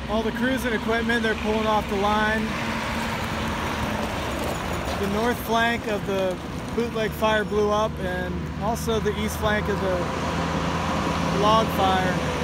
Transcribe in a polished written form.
all the crews and equipment, they're pulling off the line. The north flank of the Bootleg fire blew up, and also the east flank of the log fire.